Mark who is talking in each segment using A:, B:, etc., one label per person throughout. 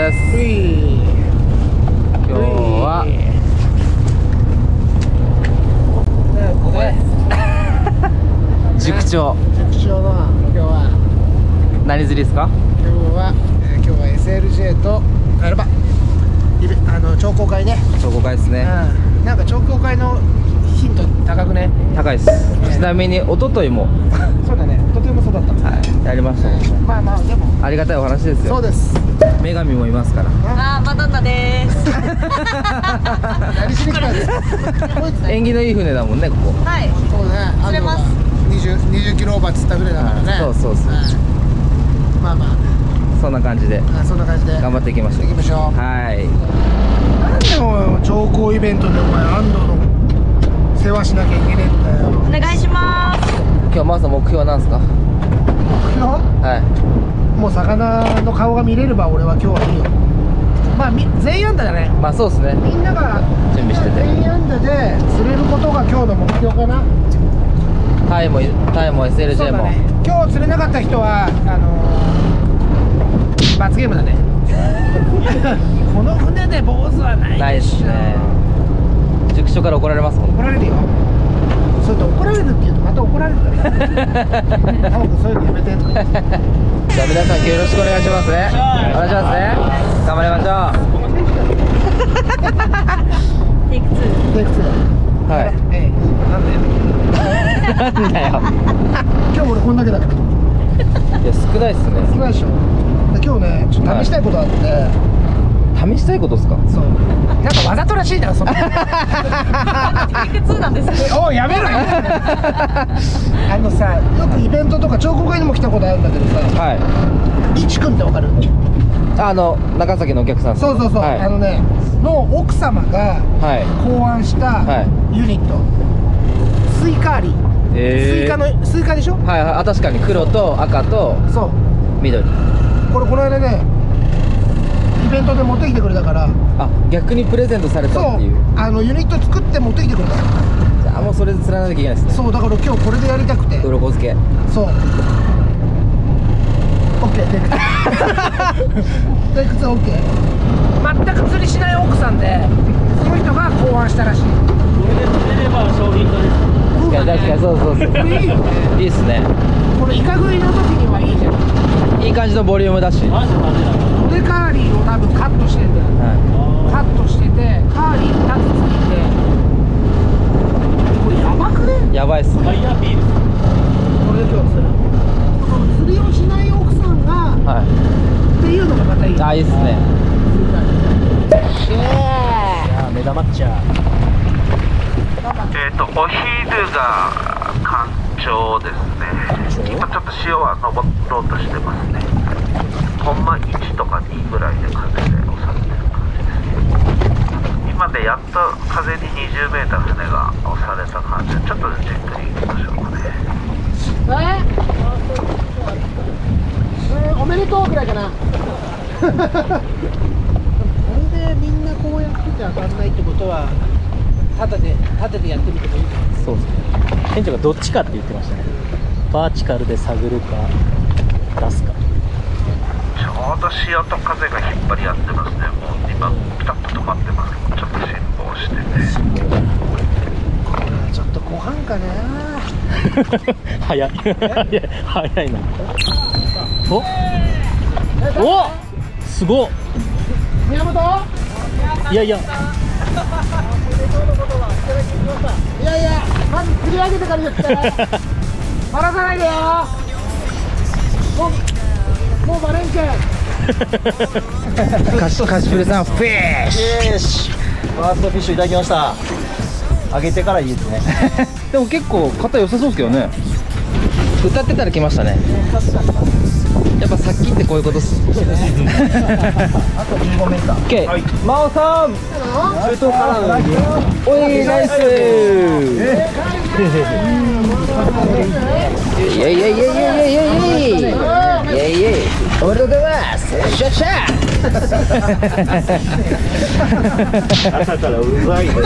A: です。今日は塾長
B: の今日は
A: 何釣りですか？
B: 今日は SLJ と長考会ね。
A: 長考会ですね。
B: なんか長考会のヒント高くね。
A: 高いです。ちなみに一昨日も
B: そうだね。とてもそうだった。
A: はいやりましたもんね。
B: まあまあでも
A: ありがたいお話ですよ。
B: そうです。
A: 女神もいますから。
C: マドンナです。
B: 何しに来たんですか。
A: 縁起のいい船だもんねここ。
C: はい。
B: そうね。
C: 釣れます。
B: 20キロオーバー釣った船だからね。
A: そうそうそう。
B: まあまあ
A: そんな感じで
B: そんな感じで
A: 頑張っていきましょう。
B: 行きましょう。
A: はい。
B: なんでも長考イベントでお前安藤の世話しなきゃいけねえんだよ。
C: お願いします。
A: 今日まず目標は何ですか？
B: 目標？
A: はい。
B: もう魚の顔が見れれば俺は今日はいいよ。まあ全員安打だね。
A: まあそうですね。
B: みんなが
A: 準備してて
B: 全員安打で釣れることが今日の目標かな。
A: タイも SLJ も、
B: そうだね。今日釣れなかった人は罰ゲームだね。この船で坊主はない
A: ない
B: でしょ。
A: ですね。塾長から怒られますもん。
B: 怒られるよ。それと怒られるって言うとまた怒られるからタモ君そういうのやめてとか。
A: じゃあ皆さん今日よろしくお願いしますね。お願いしますね。頑張りましょ
C: テイク2。
B: テイク2。
A: う。はい。
B: なんだよ。
A: なんだよ。
B: 今日俺こんだけだから
A: いや少ないっすね。
B: 少ないでしょ。で今日ねちょっと試したいことあって、
A: 試したいことですか？
B: そうなんかわざとらしいなその
C: テイク2なんですね。
B: おいやめろよ。さよくイベントとか長考会にも来たことあるんだけどさ、
A: はい。
B: いちくんってわかる？
A: 長崎のお客さんですね。
B: そうそうそう、
A: はい
B: の奥様が
A: はい
B: 考案した
A: は
B: ユニット、スイカーリー、スイカでしょ。
A: はいはい。確かに黒と赤と
B: そう
A: 緑。
B: これこの間ねイベントで持ってきてくれたから、
A: 逆にプレゼントされた
B: そう
A: っていう。
B: ユニット作って持ってきてくれたの。
A: じゃあもうそれで釣らなきゃいけないですね。
B: そうだから今日これでやりたくて、
A: 鱗漬け。
B: そうオッケーテイクテイク2オッケー。全く釣りしない奥さんでその人が考案したらしい。
D: これで釣れれば商品とです。
A: 確かにそうそうそう。
B: これいいよね。
A: いいっすね。
B: これイカ食いの時にはいいじゃん。
A: いい感じのボリュームだし。
D: マジでマジだ。
B: ドデカーリーを多分カットしてんだよ。カットしててカーリー2つついて、これやばくね？
A: やばいっすね。
D: ファイヤービール。
B: これで今日釣る。この釣りをしない奥さんが
A: はい。
B: っていうのがまたいい。
A: いいっすね。
D: 目玉っちゃ。
E: お昼が干潮ですね。今ちょっと潮は登ろうとしてますね。ほんま1とか2ぐらいで風で押されてる感じです。今でやっと風に20メーター船が押された感じで、ちょっとじっくり行きましょうかね。
B: おめでとうぐらいかな。これでみんなこうやってて当たんないってことは立ててやってみてもいいかな。
D: そうですね。店長がどっちかって言ってましたね。バーチカルで探るか出すか。
E: ちょうど潮と風が引っ張り合ってますね。もう今ピタッと止まってますけど、ちょっと辛抱してて。
B: ちょっと後半かな。
D: 早い早いな。おすごっ。
B: 宮本
D: いや
B: いやまず釣り上げてから言ってバラさないでよ。もうバレんけん。
A: カシプレさんフィッシュ。
D: よし、ファーストフィッシュいただきました。揚げてからいいですね。
A: でも結構肩良さそうですけどね。歌ってたら来ましたね。やっぱさっきってこういうことっす。
D: あと15メーター。
A: オッケー。真央さん。
D: 中東からの
A: おいナイス。イエイイエイイエイイエイイエイイエイイエイイエイ。おめでとうございます。シャッシャッ。
D: 朝からうざいね。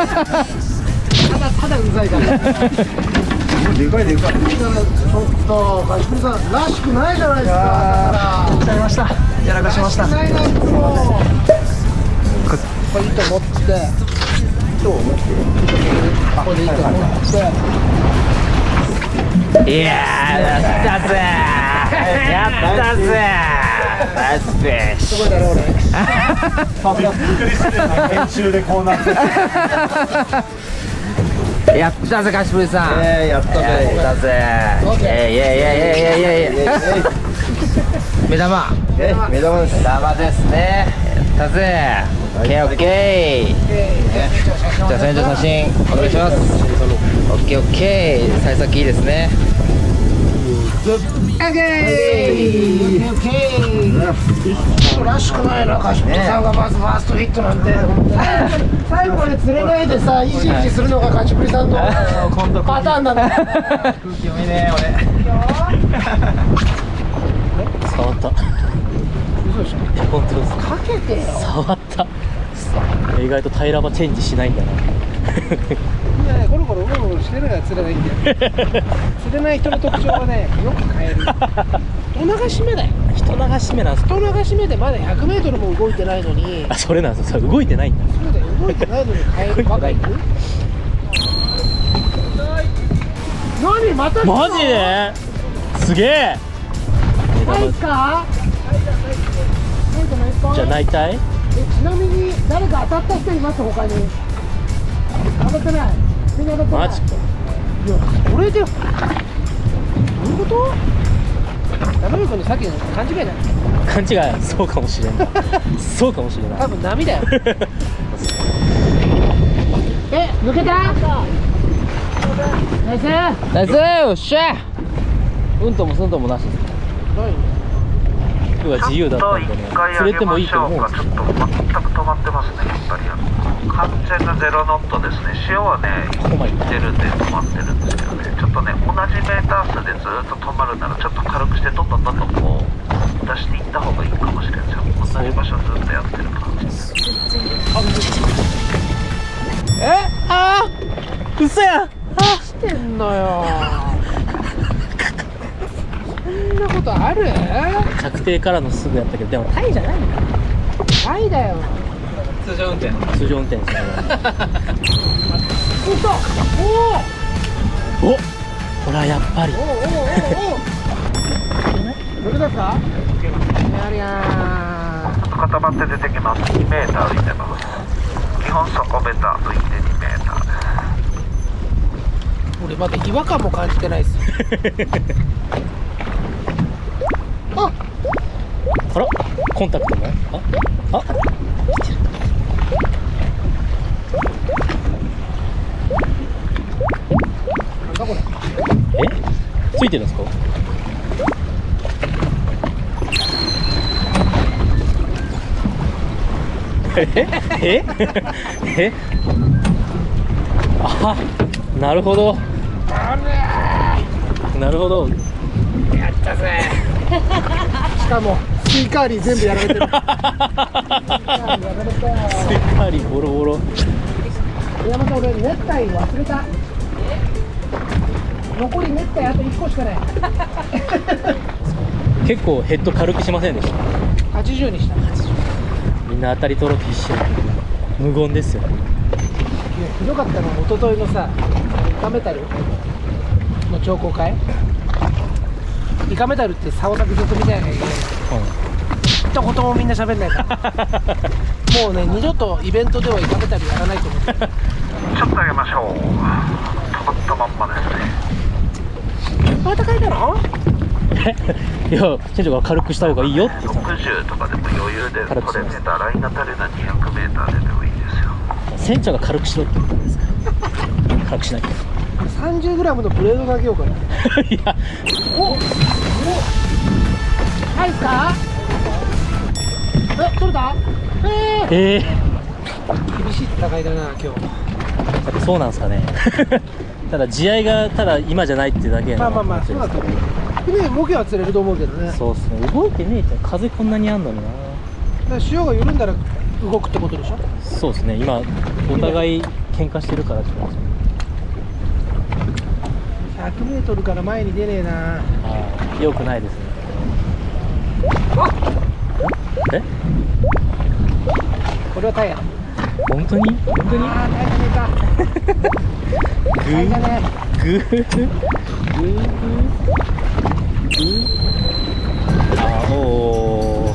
B: ただうざいから
D: でかいでかい。
B: ちょっとカシプリさんらしくないじゃないですか。
D: 来ちゃいました。
A: いやらかしました。
B: ないな、いつも。これ糸持って。糸を持って。ここで糸持って。
D: いやー、やったぜー。やったぜー。ナイスフィッシュ。
B: すごいだろ俺。
F: 編集でこうなって
A: やったぜ、カシプリさん。
F: やったぜ
A: やったぜ。目玉。
F: 目玉です。
A: 目玉ですね。やったぜ。オッケーオッケー。じゃあ船長写真お願いします。オッケーオッケー。幸先いいですね。
B: オッケー。オッケー。らしくないな、カシプリさんがまずファーストヒットなんて。最後まで釣れないでさ、イチイチするのがカシプリさんのパターンだね。
A: 空気読みね俺。
D: 触った。
B: 嘘でしょ。
D: 本当です。
B: かけてよ。
D: 触った。意外と平場チェンジしないんだな。
B: みんなね、ゴロゴロゴロゴロしてるから釣れないんだよ。釣れない人の特徴はね、よく変える。人流し目だよ。
D: 人流し目なんですか。
B: 人流し目でまだ100メートルも動いてないのに。
D: あ、それなんですよ。動いてないんだ。
B: そうだよ、動いてないのに変えるバカいる。何また来た。
D: マジですげえ。
B: ないか。
D: じゃあ内体。
B: ちなみに誰か当たった人います他に。当たってない。みんな当たってない。
D: マジか。
B: いや、これでどういうこと？山口君にさっきの勘違いだよ。
D: 勘違い。そうかもしれない。そうかもしれない。
B: 多分波だよ。抜けた？ナイス。
A: ナイス。よっしゃ。うんともすんともなしです。
D: 今日は自由だったんでね、釣れてもいいと思うんですけど。
E: ちょっと全く止まってますね、やっぱり完全なゼロノットですね。潮はね、行ってるんで止まってるんですけどね、ちょっとね、同じメーター数でずっと止まるなら、ちょっと軽くしてどんどんどんどんこう出していった方がいいかもしれないですよ。同じ場所ずっとやってる感じです。
D: あー、嘘や。
B: してんのよ。そんなことある？
D: 着底からのすぐやったけど、でもタイじゃないんだ。
B: タイだよ。
A: 通常運転。
D: 通常運転ですね。
B: 嘘。
D: お、ほらやっぱり。
B: どれですか？やりゃー。
E: 固まって出てきます。2メーター浮いてます。基本底ベタ浮いて2メーターです。
B: 俺まだ違和感も感じてないです。
D: あら、コンタクトも。あ、来てる。
B: なんだこれ。
D: ついてるんですか。あ、なるほど。なるほど。
B: やったぜ。しかもスイカーリー全部やられてる。
D: スイカーリーボロボロ。
B: 山田、俺ネッタイ忘れた。残りネッタイあと1個しかない。
D: 結構ヘッド軽くしませんでした。
B: 80にした。
D: みんな当たり取ろうと必死だけど無言ですよ。
B: いや、ひどかったのは一昨日のさ、イカメタルの長考会。イカメタルって竿先ずっと見てなきゃいけない。一言もみんな喋んないから。もうね、二度とイベントではイカメタルやらないと思って。
E: ちょっと上げましょう。止まったまんまですね。
B: また書いたの？
D: いや、船長が軽くした方がいいよって言ってた。
E: 60とかでも余裕でこれメーターライン当たりな200メーターでもいいですよ。
D: 船長が軽くしろって言ったんですから軽くしなきゃ。
B: 30g のブレード投げようかな。
D: いや、
B: 入った？取れた？厳しい戦いだな今日。
D: やっぱそうなんですかね。ただ地合がただ今じゃないっていうだけやな。
B: まあそうだと思う。船動きは釣れると思うけどね。
D: そうっすね。動いてねえって風こんなにあんのにな。
B: だから潮が緩んだら動くってことでしょ。
D: そうですね。今お互い喧嘩してるからってことですね。
B: 100m から前に出ねえな。
D: ああ、良くないですね。 え、
B: これはタイや。
D: 本当に本当に。
B: ああ、タイじゃねえか。タイじゃね
D: グーグーグー。あお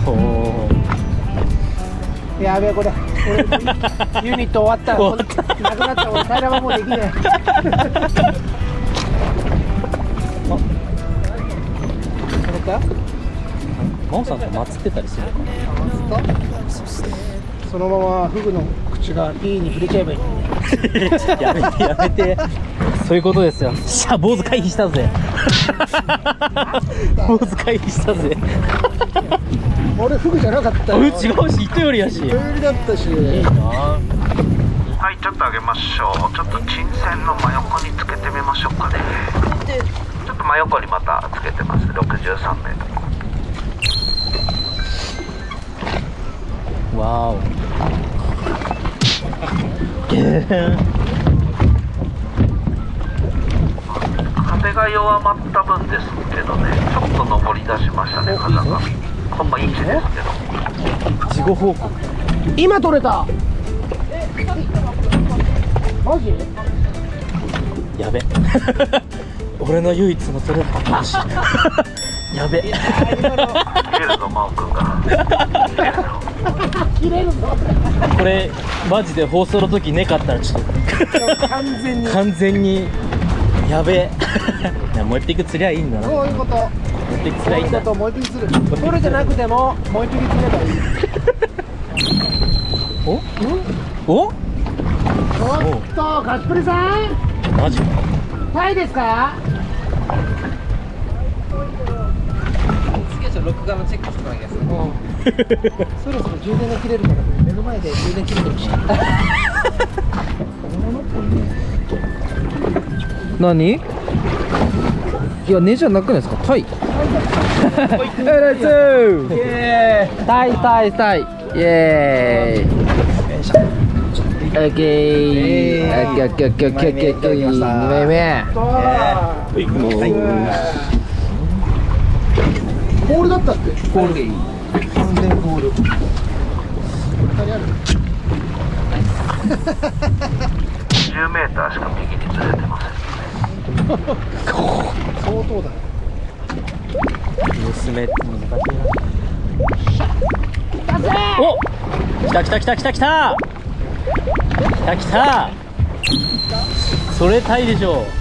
D: ー。
B: え。やべえ、これ。俺ユニット終わったら、
D: 終わった
B: なくなったら俺平らはもうできねえ。
D: 真央さんと祭ってたりするのかな。
B: そのままフグの口が E に触れちゃえばいい。
D: やめてやめて、そういうことですよ。しゃ、坊主回避したぜ。坊主回避したぜ。
B: 俺フグじゃなかったよ。
D: 違うし、人よりやし。
B: 人よりだったし。
D: いいな。
E: はい、ちょっと上げましょう。ちょっと沈船の真横につけてみましょうかね。ちょっと真横にまたつけてます。63メートル。
D: わお。
E: 風が弱まった分ですけどね、ちょっと上り出しましたね、風が。ほんまいい位置ですけど。
D: 事後報告。
B: 今取れた。マジ？
D: やべ。俺の唯一の取れた話。やべ。
E: 切れるぞ、真央君が。
B: 切れるぞ。
D: これマジで放送の時ねかったらちょっと完全にやべえ。いや、もう一匹釣りゃいいんだな。
B: そういうこと。
D: もう一匹釣りゃいいんだ。
B: もう一匹釣る。取れてなくてももう一匹釣ればいい。
D: おお、
B: ちょっとガチプリさん、
D: マジか。
B: タイですか？
A: 次はちょっと録画のチェックしてもらいます。
B: そろそろ充電が切れるから目の前で充電切れてほしい。
A: 何？いや、根じゃなくないですか？タイ。レッツタイタイタイ。イエーイ。オッケー。オッケーオッケーオッケーオッケーオッケーオッケー。2枚目。
B: ボールだったって。
A: コールでいい。
B: 完全ボール。2人ある。
E: 10メーターしか右にずれてません。
B: 相当だ。
D: 娘って難しいな。お、来た来た来た来た来た来た来た。それタイでしょ。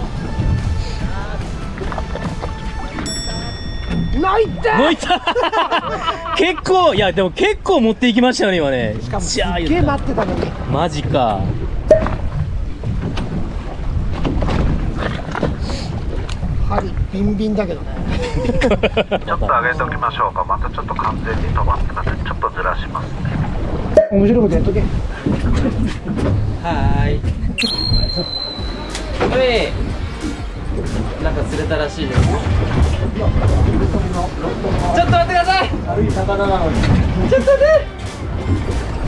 B: 泣いて。
D: 抜いた。結構、いやでも結構持っていきましたよね今ね。
B: しかもすっ
D: じゃあ
B: げえ待ってたのに。
D: マジか。
B: 針ビンビンだけどね。
E: ちょっと上げときましょうか。またちょっと完全に止まってたんで、ちょっとずらしますね。
B: 面白いことやっとけ。
A: はーい。はい。なんか釣れたらしいです。ちょっと待ってください。
F: 軽い魚なのに。
A: ちょっと待って。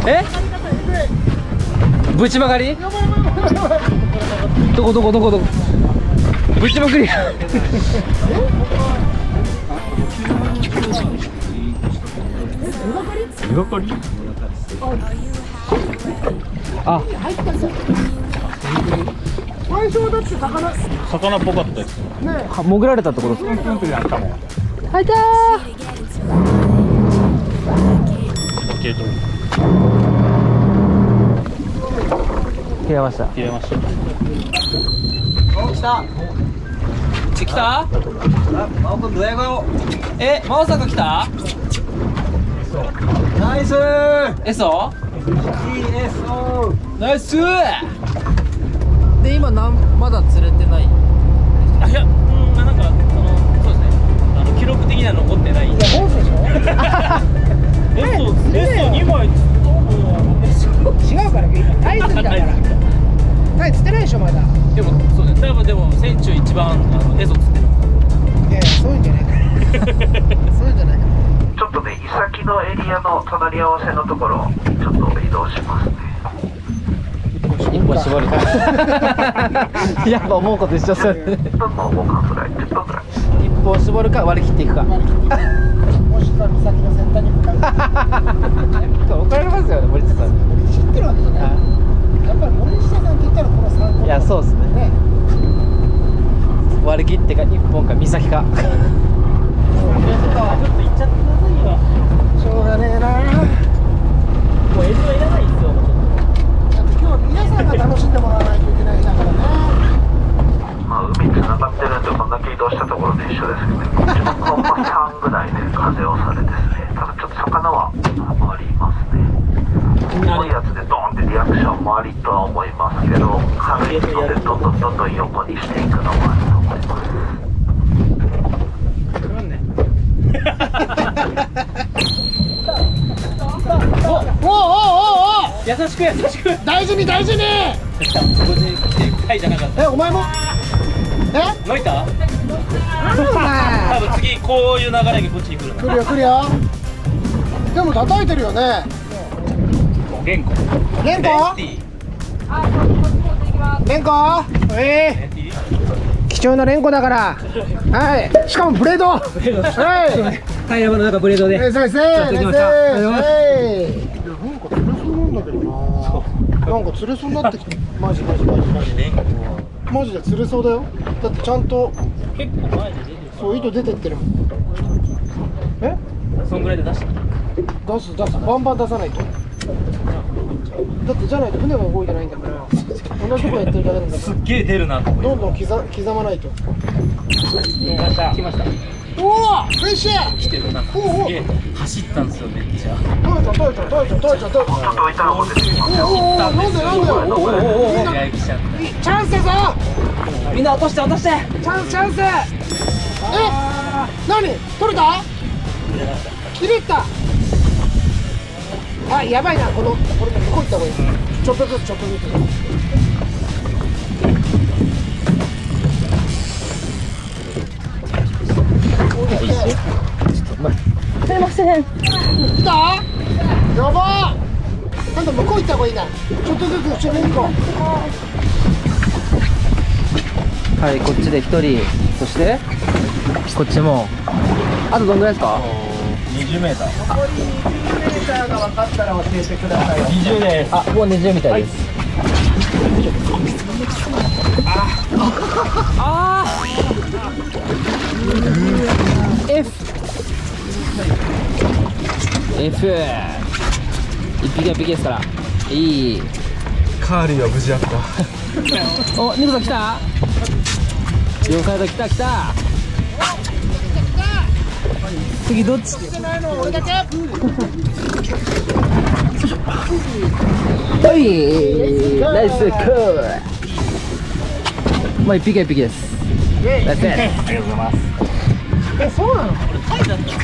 A: え？ぶちまがり？どこどこどこどこ？ぶちまくり。あ、
B: 最初はだって魚
D: 魚っぽかったです。
B: ね。
A: 潜られたってことですか？
B: 入った
A: 切れました。
D: 切れました。
A: 来た。来た？真央君ドヤ顔。え、真央さんが来た？ナイス。エソ？ナイス。で今まだ釣れてない。
D: あ、いや、なんかそうですね。記録的には残ってない。
B: いや、ボスでしょ。
D: 2枚。
B: 違うから今タイ釣りだから。タイ釣ってないでしょまだ。
D: でもそうですね。多分でも船中一番エゾ釣ってる。
B: いやいや、そういうんじゃないから。そういうんじゃないから。
E: ちょっとね、イサキのエリアの隣り合わせのところ、ちょっと移動しますね。
A: 一本絞るか。やっぱ思うこと一緒する。
E: 10分の5分ぐらい、10分ぐらい。
A: 一本絞るか割り切っていくか。
B: もしくは岬の先端に向かう。
E: もありとは思いますけど、軽いのでどんどんどんどん横にしていくのもあると思います。
B: おおおおお、
D: 優しく優しく。
B: 大事に大事に。
D: ここで来てタイじゃなかった。
B: え、お前も
D: ノイタ？
B: なんだお前。
D: 多分次こういう流れでこっちに来るな。
B: 来るよ来るよ。でも叩いてるよね。
D: レンコ。
B: レンコレンコ、貴重なレンコだから。はい、しかもブレード。はい、
A: タイヤの中ブレードで。
B: 先生、先生、なんか釣れそうになってきた。マジマジマジマジ。マジで釣れそうだよ。だってちゃんと
D: 結構前で出てる。
B: そう糸出てってるもん。え？
D: そんぐらいで出した。
B: 出す出す、バンバン出さないと。だってじゃないと船が動いてないんだから。同じとこやってるだけなんだか
D: すっげえ出るなと思
B: ら。どんどん刻まないと。
D: 来ました。来ました。
B: おお、フィッシュ。
D: 来てるな。すげえ走ったんですよめっちゃ。
B: トヨちゃんトヨちゃんトヨちゃんトヨちゃんトヨちゃん。
E: ちょっと板の方出てきますよ。
B: おお、なんでなんで。
D: 試合来ちゃった。
B: チャンスだぞ。
A: みんな落として落として。
B: チャンスチャンス。何？取れた？切れた。あ、やばいな、これ向こう行った方がいい。ちょっとずつちょっとずつ。
C: すいません。
B: 来た？やばー。今度向こう行った方がいいな。ちょっとずつ後ろに行こ
A: はい、こっちで1人、そしてこっちも。あとどんぐらいですか
D: 20メーター。
B: う。残り20メーターが分かったら教えてください。
D: 20です。
A: あ、もう20みたいです。F 一匹は一匹ですから。いい。
F: カーリーは無事だった
A: お、ニコさん来た。両サイド来た来た。次どっち。
B: 俺だけ。
A: はい、ナイスクール。まあ一匹は一匹です。ナイス。
D: ありがとうございます。
B: え、そうなの？
D: タイだった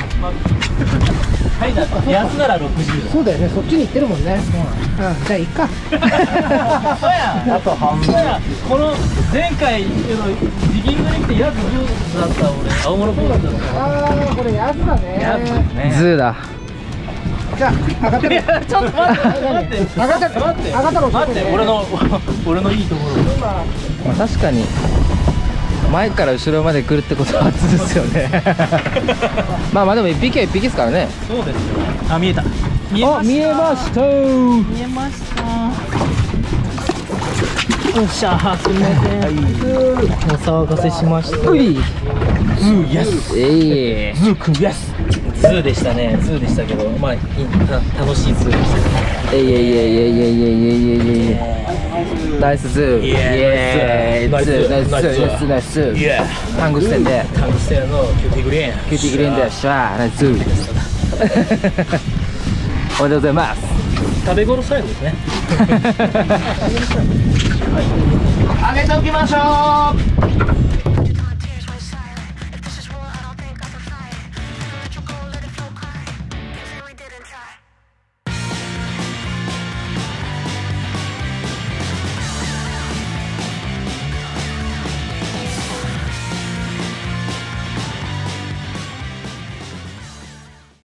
D: ら安なら60だ。
B: そうだよね、そっちに行ってるもんね。うん、じゃあ行っか。
D: あと半分や。この前回ジギングに来てヤズブだった俺青物ポーズだった。
B: ああ、これヤズだ
D: ヤズ
B: ね。
D: ね。
A: ズーだ。
B: じゃあ上がってる。
D: ちょっと待って待って
B: 上がって
D: 待って
B: 上がったの
D: 待って俺のいいところ。
B: 今
A: まあ確かに前から後ろまで来るってことは初ですよね。まあまあでも一匹は一匹ですからね。
D: そうですよ。あ、見えた。見
A: あ、見えました。
D: 見えました。よっしゃ、すみません。お騒がせしました。
A: うい。
D: ズーヤス。
A: ええ。
D: ズーくんヤス。ズーでしたね。ズーでしたけど、まあ楽しいズーでした。
A: えいえいえいえいえいえいえいえ。ナイスズー。イエーイ。ナイスズーナイスズーナイスズー。
D: イエ
A: タングステンで。
D: タングステンのキューティーグリーン。
A: キューティーグリーンでシャーナイスズー。おめでとうございます。
D: 食べ頃最後ですね。
B: 上げておきましょう。